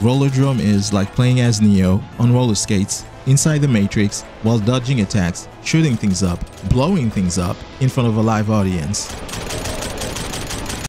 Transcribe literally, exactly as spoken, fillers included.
Rollerdrome is like playing as Neo on roller skates inside the Matrix while dodging attacks, shooting things up, blowing things up in front of a live audience.